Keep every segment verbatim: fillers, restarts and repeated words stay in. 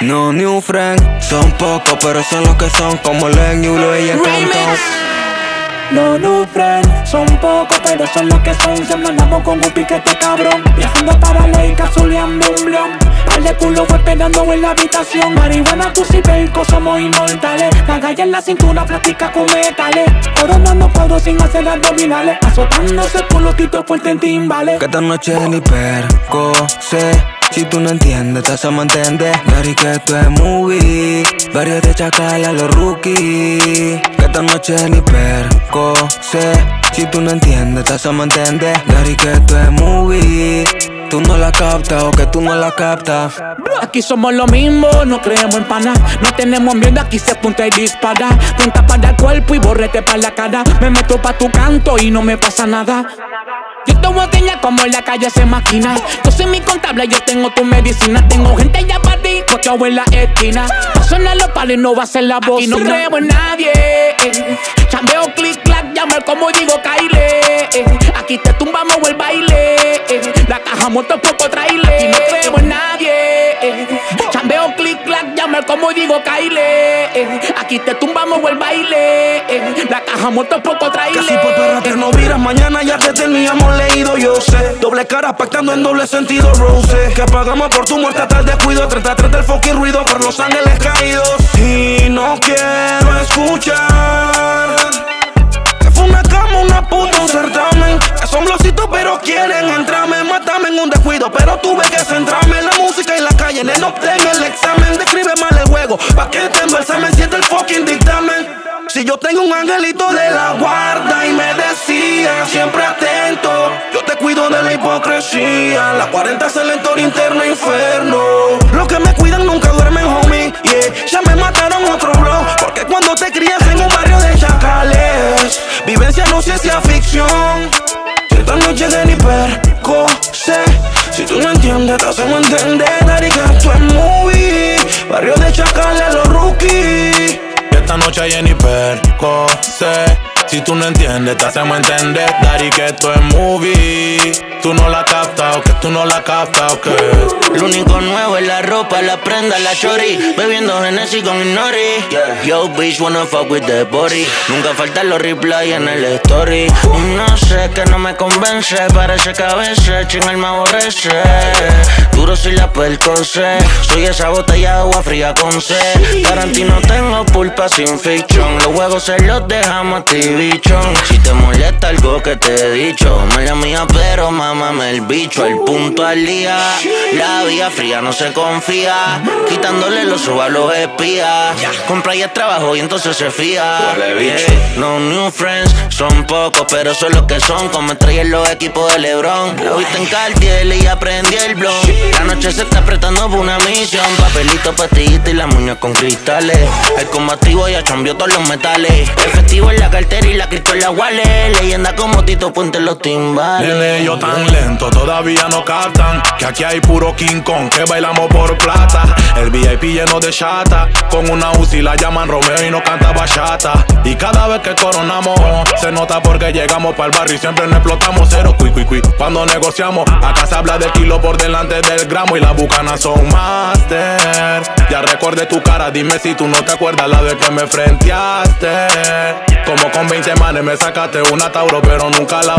No new friend, son pocos pero son los que son, como Len, Yulo y el Cantón. No new friend, son pocos pero son los que son. Se mandamos con un piquete cabrón, viajando para Leica, soleando un blon. Par de culo fue esperando en la habitación. Marihuana, tú y Belco somos inmortales. La galla en la cintura practica con metales. Coronando cuadros sin hacer abdominales, azotándose por los titos fuertes en timbales. Que esta noche ni perco sé. Si tú no entiendes, te hacemos entender. Gary, que esto es movie. Varios de chacal a los rookies. Que esta noche ni perco sé. Si tú no entiendes, te hacemos entender. Gary, que esto es movie. Tú no la captas o que tú no la captas. Aquí somos lo mismo, no creemos en pana. No tenemos miedo, aquí se apunta y dispara. Punta para el cuerpo y borrete para la cara. Me meto pa' tu canto y no me pasa nada. Yo tomo aquella como en la calle se maquina. Yo soy mi contable, yo tengo tu medicina. Tengo gente ya para ti, cochao en la esquina. Va a sonar los palos y no va a ser la voz. Aquí no creo en nadie, eh. Chambeo, click, clack, llamar como digo Kyle, eh. Aquí te tumbamos el baile, eh. La caja muerto poco trailer. Aquí no creo en nadie, eh. Chambeo, click, clack, llamar como digo Kyle, eh. Aquí te tumbamos el baile, eh. La caja muerto poco trailer. Casi por perrate no miras, mañana ya te teníamos leído, yo sé. Doble cara pactando en doble sentido, Rose. Que pagamos por tu muerte hasta el descuido. treinta treinta el fucking ruido por los ángeles caídos. Y no quiero escuchar que fue una cama, una puta, un certamen. Que son blocitos pero quieren entrarme. Mátame en un descuido, pero tuve que centrarme en la música y la calle. En el obtengo el examen, describe mal el juego. Pa' que tengo el semen, siente el fucking dictamen. Si yo tengo un angelito de la guarda y me decía siempre atento, yo te cuido de la hipocresía. La cuarenta es el entorno interno infierno. Los que me cuidan nunca duermen, homie, yeah. Ya me mataron otro bro, porque cuando te crías en un barrio de chacales, vivencia no ciencia ficción. Si esta noche de ni perco sé. Si tú no entiendes, te hacemos entender. Dari, que esto es movie. Barrio de chacales, los rookies. Esta noche Jenny perco sé. Si tú no entiendes, te hacemos entender. Dari, que esto es movie. Tú no la captas, o que tú no la captas, o que lo único nuevo es la ropa, la prenda, la chori. Bebiendo Genesis con Inori, yeah. Yo bitch wanna fuck with the body. Nunca faltan los replays en el story. No sé, que no me convence. Parece que a veces chingar me aborrece. Duro soy la percocé. Soy esa botella de agua fría con sed. Tarantino tengo pulpa sin fiction. Los juegos se los dejamos a ti, bichón. Si te molesta algo que te he dicho, mala mía pero mámame el bicho. El punto al día, la vía fría no se confía. Quitándole los ojos a los espías. Compra y es trabajo y entonces se fía. Yeah. No new friends, son pocos pero son los que son. Como estrellas los equipos de LeBron. Lo viste en Cartier y aprendí el blon. La noche se está apretando por una misión. Papelito, pastillita y las muñecas con cristales. El combativo ya cambió todos los metales. Efectivo en la cartera y la cripto en la wallet. Leyenda como Tito Puente en los timbales. Nene, yo tan lento, todavía no captan que aquí hay puro King Kong, que bailamos por plata. El V I P lleno de chata. Con una Uzi la llaman Romeo y no canta bachata. Y cada vez que coronamos se nota porque llegamos pa'l barrio y siempre nos explotamos. Cero cui cui cui cuando negociamos. Acá se habla del kilo por delante del gramo. Y las bucanas son master. Ya recordé tu cara, dime si tú no te acuerdas la vez que me frenteaste. Como con veinte manes me sacaste una Tauro pero nunca la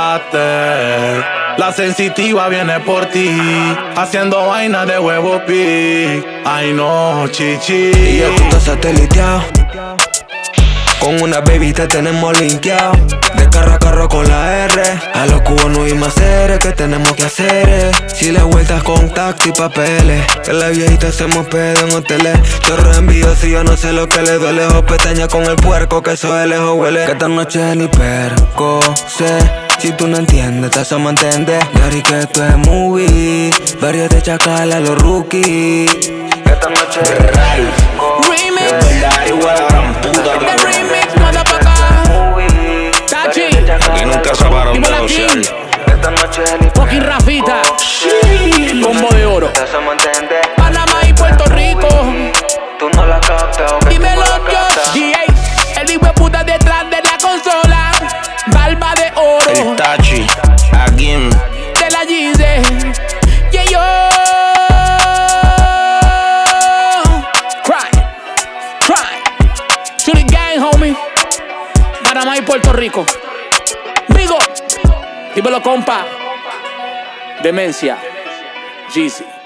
usaste. La sensitiva viene por ti, haciendo vaina de huevo pi. Ay no, chichi. Y ya tú estás sateliteado. Con una baby te tenemos linkeado. De carro a carro con la R. A los cubanos y más seres que tenemos que hacer es. Si le vueltas con taxi y papeles. Que la viejita hacemos pedo en hoteles. Chorro envío si yo no sé lo que le duele. O pestaña con el puerco que eso de lejos huele. Que esta noche ni perco sé. Si tú no entiendes, te hacemos entender. Dari, que esto es movie. Varios de chacal a los rookies. Que esta noche es remix. The remix, motherfucker. Tachi. Y nunca se pararon de negociar. Esta noche es fucking Rafita. Combo de oro. te hacemos entender. Panamá y Puerto Rico. Tú no la captas, okay, Dímelo, tú no la Josh. captas. G A, el hijo de puta detrás de la consola. Barba de oro. El Tachi, again. De la Gise. Yeah, yo. Rico. Vigo. Dímelo, compa. Demencia. Jeezy.